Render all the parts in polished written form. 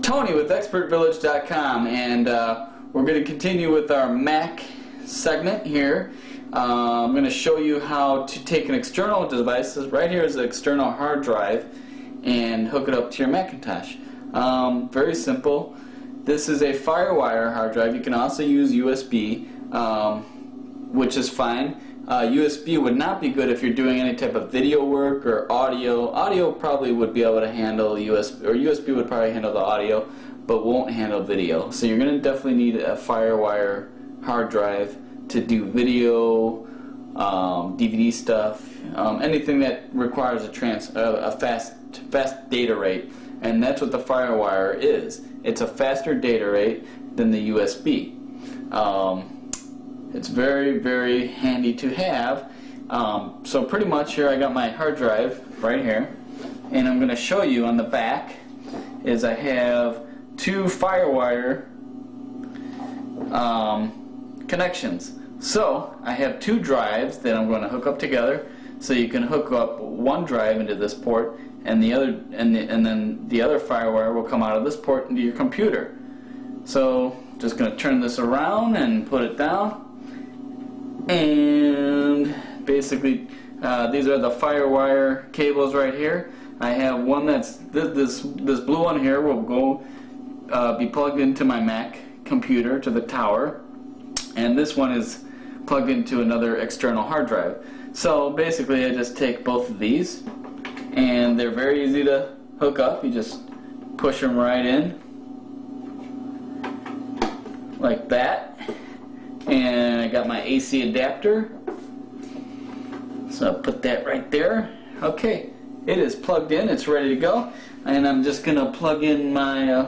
Tony with ExpertVillage.com, and we're going to continue with our Mac segment here. I'm going to show you how to take an external device. Right here is an external hard drive and hook it up to your Macintosh. Very simple. This is a Firewire hard drive. You can also use USB, which is fine. USB would not be good if you're doing any type of video work or audio. Audio probably would be able to handle USB, or USB would probably handle the audio, but won't handle video. So you're going to definitely need a Firewire hard drive to do video, DVD stuff, anything that requires a fast data rate. And that's what the Firewire is. It's a faster data rate than the USB. It's very, very handy to have. So pretty much here I got my hard drive right here, and I'm going to show you on the back is I have two Firewire connections. So I have two drives that I'm going to hook up together. So you can hook up one drive into this port, and the other, and then the other Firewire will come out of this port into your computer. So just going to turn this around and put it down. And basically these are the Firewire cables right here. I have one that's this blue one here will go be plugged into my Mac computer to the tower, and this one is plugged into another external hard drive. So basically I just take both of these, and they're very easy to hook up. You just push them right in like that. And I got my AC adapter, so I'll put that right there. Okay, it is plugged in, it's ready to go, and I'm just gonna plug in my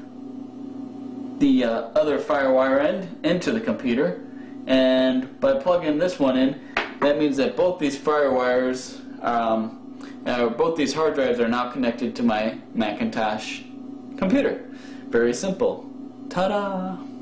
the other Firewire end into the computer. And by plugging this one in, that means that both these Firewires, both these hard drives are now connected to my Macintosh computer. Very simple. Ta-da!